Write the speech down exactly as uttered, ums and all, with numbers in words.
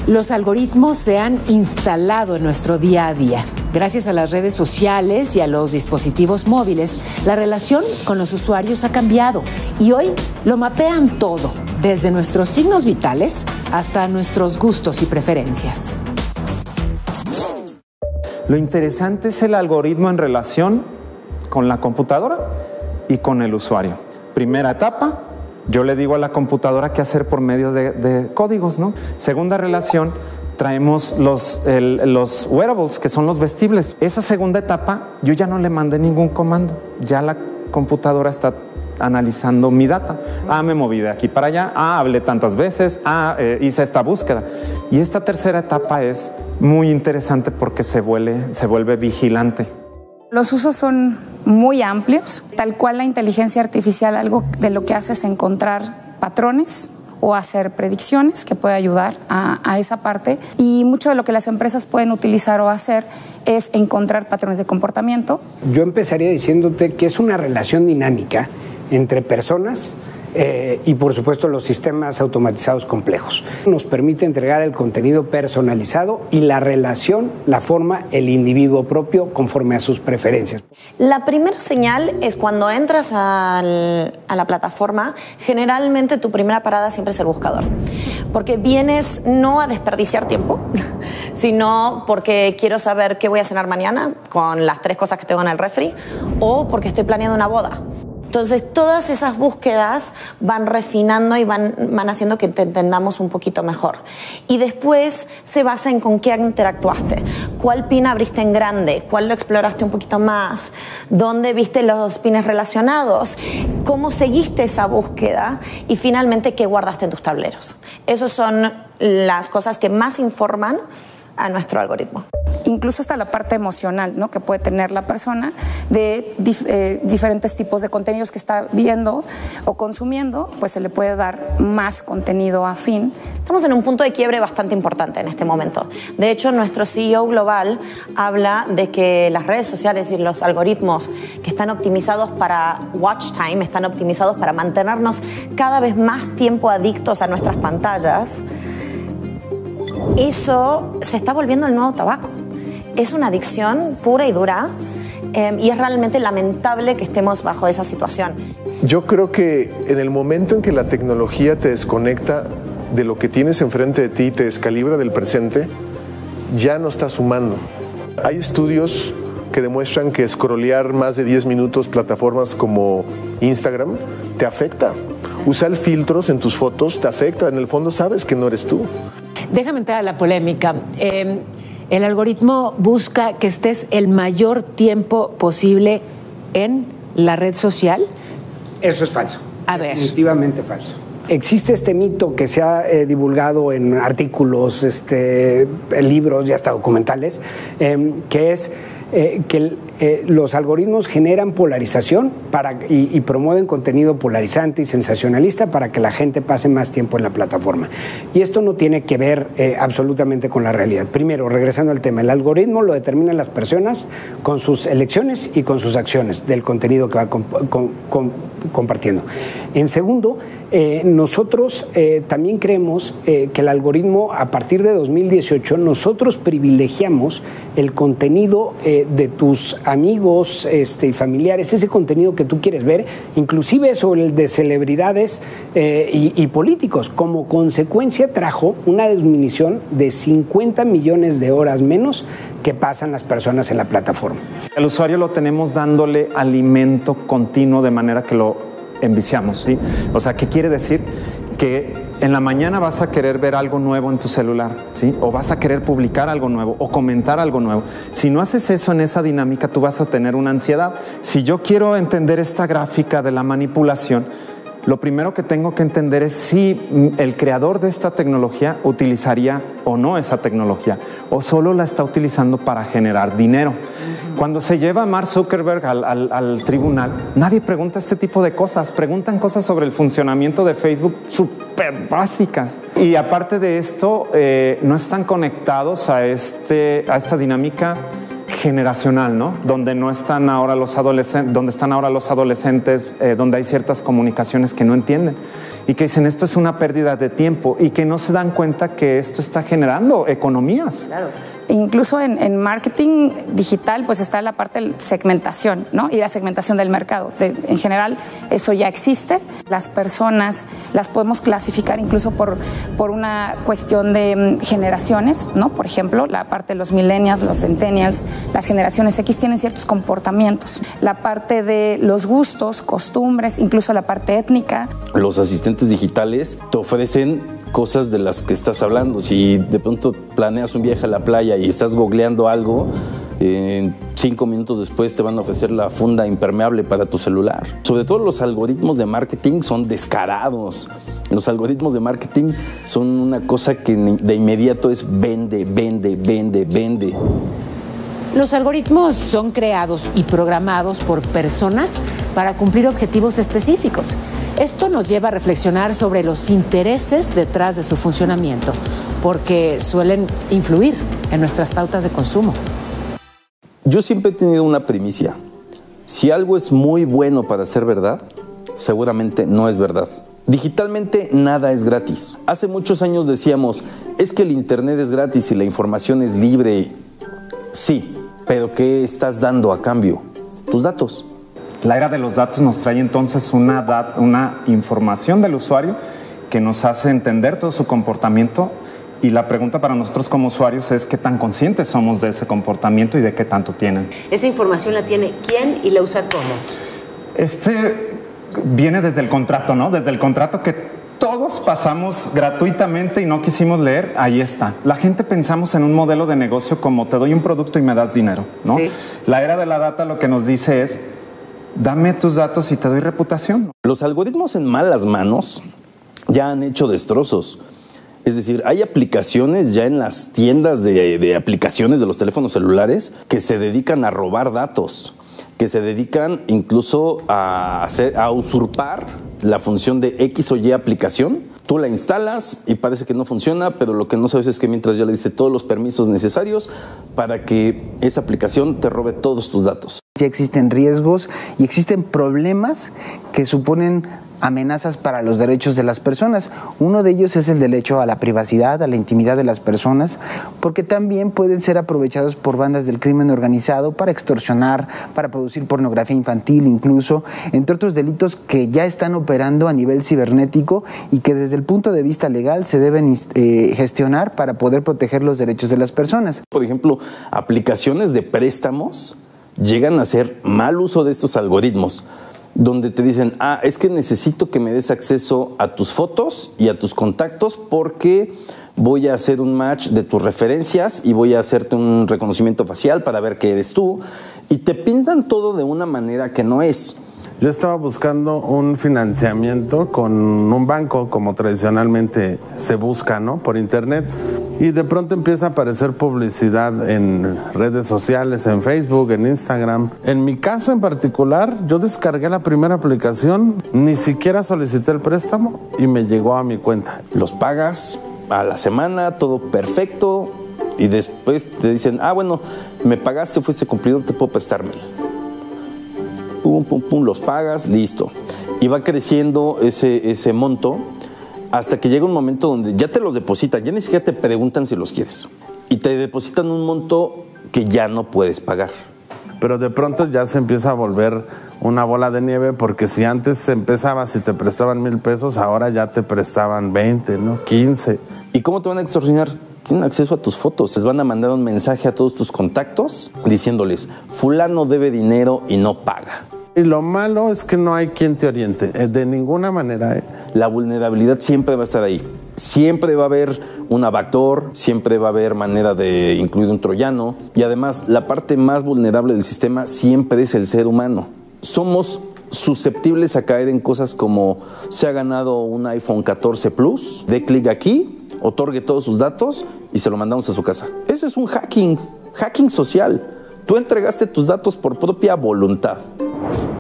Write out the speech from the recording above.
Los algoritmos se han instalado en nuestro día a día. Gracias a las redes sociales y a los dispositivos móviles, la relación con los usuarios ha cambiado y hoy lo mapean todo, desde nuestros signos vitales hasta nuestros gustos y preferencias. Lo interesante es el algoritmo en relación con la computadora y con el usuario. Primera etapa, yo le digo a la computadora qué hacer por medio de, de códigos, ¿no? Segunda relación, traemos los, el, los wearables, que son los vestibles. Esa segunda etapa, yo ya no le mandé ningún comando. Ya la computadora está analizando mi data. Ah, me moví de aquí para allá. Ah, hablé tantas veces. Ah, eh, hice esta búsqueda. Y esta tercera etapa es muy interesante porque se vuelve, se vuelve vigilante. Los usos son muy amplios. Tal cual la inteligencia artificial, algo de lo que hace es encontrar patrones o hacer predicciones que puede ayudar a, a esa parte. Y mucho de lo que las empresas pueden utilizar o hacer es encontrar patrones de comportamiento. Yo empezaría diciéndote que es una relación dinámica entre personas eh, y, por supuesto, los sistemas automatizados complejos. Nos permite entregar el contenido personalizado y la relación la forma el individuo propio conforme a sus preferencias. La primera señal es cuando entras al, a la plataforma, generalmente tu primera parada siempre es el buscador, porque vienes no a desperdiciar tiempo, sino porque quiero saber qué voy a cenar mañana con las tres cosas que tengo en el refri o porque estoy planeando una boda. Entonces, todas esas búsquedas van refinando y van, van haciendo que te entendamos un poquito mejor. Y después se basa en con qué interactuaste. ¿Cuál pin abriste en grande? ¿Cuál lo exploraste un poquito más? ¿Dónde viste los pines relacionados? ¿Cómo seguiste esa búsqueda? Y finalmente, ¿qué guardaste en tus tableros? Esas son las cosas que más informan a nuestro algoritmo. Incluso hasta la parte emocional, ¿no?, que puede tener la persona de dif eh, diferentes tipos de contenidos que está viendo o consumiendo, pues se le puede dar más contenido afín. Estamos en un punto de quiebre bastante importante en este momento. De hecho, nuestro C E O global habla de que las redes sociales y los algoritmos que están optimizados para watch time, están optimizados para mantenernos cada vez más tiempo adictos a nuestras pantallas. Eso se está volviendo el nuevo tabaco. Es una adicción pura y dura eh, y es realmente lamentable que estemos bajo esa situación. Yo creo que en el momento en que la tecnología te desconecta de lo que tienes enfrente de ti y te descalibra del presente, ya no estás sumando. Hay estudios que demuestran que scrollear más de diez minutos plataformas como Instagram te afecta. Usar filtros en tus fotos te afecta. En el fondo sabes que no eres tú. Déjame entrar a la polémica. Eh, el algoritmo busca que estés el mayor tiempo posible en la red social. Eso es falso. A ver. Definitivamente falso. Existe este mito que se ha eh, divulgado en artículos, este, en libros y hasta documentales, eh, que es eh, que el, eh, los algoritmos generan polarización para, y, y promueven contenido polarizante y sensacionalista para que la gente pase más tiempo en la plataforma. Y esto no tiene que ver eh, absolutamente con la realidad. Primero, regresando al tema, el algoritmo lo determinan las personas con sus elecciones y con sus acciones del contenido que va comp com com compartiendo. En segundo, Eh, nosotros eh, también creemos eh, que el algoritmo, a partir de dos mil dieciocho, nosotros privilegiamos el contenido eh, de tus amigos este, y familiares, ese contenido que tú quieres ver, inclusive sobre el de celebridades eh, y, y políticos. Como consecuencia trajo una disminución de cincuenta millones de horas menos que pasan las personas en la plataforma. Al usuario lo tenemos dándole alimento continuo de manera que lo enviciamos, ¿sí? O sea, ¿qué quiere decir? Que en la mañana vas a querer ver algo nuevo en tu celular, ¿sí? O vas a querer publicar algo nuevo o comentar algo nuevo. Si no haces eso en esa dinámica, tú vas a tener una ansiedad. Si yo quiero entender esta gráfica de la manipulación, lo primero que tengo que entender es si el creador de esta tecnología utilizaría o no esa tecnología, o solo la está utilizando para generar dinero. Uh-huh. Cuando se lleva a Mark Zuckerberg al, al, al tribunal, nadie pregunta este tipo de cosas. Preguntan cosas sobre el funcionamiento de Facebook súper básicas. Y aparte de esto, eh, no están conectados a, este, a esta dinámica generacional, ¿no? Donde no están ahora los adolescentes, donde están ahora los adolescentes, eh, donde hay ciertas comunicaciones que no entienden y que dicen esto es una pérdida de tiempo y que no se dan cuenta que esto está generando economías. Claro. Incluso en, en marketing digital pues está la parte de segmentación, ¿no? Y la segmentación del mercado. De, en general eso ya existe. Las personas las podemos clasificar incluso por, por una cuestión de generaciones, ¿no? Por ejemplo, la parte de los millennials, los centennials, las generaciones X tienen ciertos comportamientos. La parte de los gustos, costumbres, incluso la parte étnica. Los asistentes digitales te ofrecen cosas de las que estás hablando. Si de pronto planeas un viaje a la playa y estás googleando algo, eh, cinco minutos después te van a ofrecer la funda impermeable para tu celular. Sobre todo los algoritmos de marketing son descarados. Los algoritmos de marketing son una cosa que de inmediato es vende, vende, vende, vende. Los algoritmos son creados y programados por personas para cumplir objetivos específicos. Esto nos lleva a reflexionar sobre los intereses detrás de su funcionamiento, porque suelen influir en nuestras pautas de consumo. Yo siempre he tenido una primicia. Si algo es muy bueno para ser verdad, seguramente no es verdad. Digitalmente nada es gratis. Hace muchos años decíamos, es que el internet es gratis y la información es libre. Sí, pero ¿qué estás dando a cambio? Tus datos. La era de los datos nos trae entonces una, dat- una información del usuario que nos hace entender todo su comportamiento, y la pregunta para nosotros como usuarios es qué tan conscientes somos de ese comportamiento y de qué tanto tienen. ¿Esa información la tiene quién y la usa cómo? Este viene desde el contrato, ¿no? Desde el contrato que todos pasamos gratuitamente y no quisimos leer, ahí está. La gente pensamos en un modelo de negocio como te doy un producto y me das dinero, ¿no? Sí. La era de la data lo que nos dice es dame tus datos y te doy reputación. Los algoritmos en malas manos ya han hecho destrozos. Es decir, hay aplicaciones ya en las tiendas de, de aplicaciones de los teléfonos celulares que se dedican a robar datos, que se dedican incluso a, hacer, a usurpar la función de X o Y aplicación. Tú la instalas y parece que no funciona, pero lo que no sabes es que mientras ya le diste todos los permisos necesarios para que esa aplicación te robe todos tus datos. Ya existen riesgos y existen problemas que suponen amenazas para los derechos de las personas. Uno de ellos es el derecho a la privacidad, a la intimidad de las personas, porque también pueden ser aprovechados por bandas del crimen organizado para extorsionar, para producir pornografía infantil incluso, entre otros delitos que ya están operando a nivel cibernético y que desde el punto de vista legal se deben eh, gestionar para poder proteger los derechos de las personas. Por ejemplo, aplicaciones de préstamos llegan a hacer mal uso de estos algoritmos, donde te dicen, ah, es que necesito que me des acceso a tus fotos y a tus contactos porque voy a hacer un match de tus referencias y voy a hacerte un reconocimiento facial para ver que eres tú, y te pintan todo de una manera que no es. Yo estaba buscando un financiamiento con un banco, como tradicionalmente se busca, ¿no? Por internet. Y de pronto empieza a aparecer publicidad en redes sociales, en Facebook, en Instagram. En mi caso en particular, yo descargué la primera aplicación, ni siquiera solicité el préstamo y me llegó a mi cuenta. Los pagas a la semana, todo perfecto, y después te dicen, ah, bueno, me pagaste, fuiste cumplidor, te puedo prestarme. Pum, pum, pum, los pagas, listo. Y va creciendo ese, ese monto hasta que llega un momento donde ya te los depositan, ya ni siquiera te preguntan si los quieres. Y te depositan un monto que ya no puedes pagar. Pero de pronto ya se empieza a volver una bola de nieve, porque si antes empezaba, si te prestaban mil pesos, ahora ya te prestaban veinte, ¿no? quince. ¿Y cómo te van a extorsionar? Tienen acceso a tus fotos. Les van a mandar un mensaje a todos tus contactos diciéndoles, fulano debe dinero y no paga. Y lo malo es que no hay quien te oriente, de ninguna manera. ¿eh? La vulnerabilidad siempre va a estar ahí. Siempre va a haber una backdoor, siempre va a haber manera de incluir un troyano. Y además, la parte más vulnerable del sistema siempre es el ser humano. Somos susceptibles a caer en cosas como se ha ganado un iPhone catorce Plus, dé clic aquí, otorgue todos sus datos y se lo mandamos a su casa. Ese es un hacking, hacking social. Tú entregaste tus datos por propia voluntad.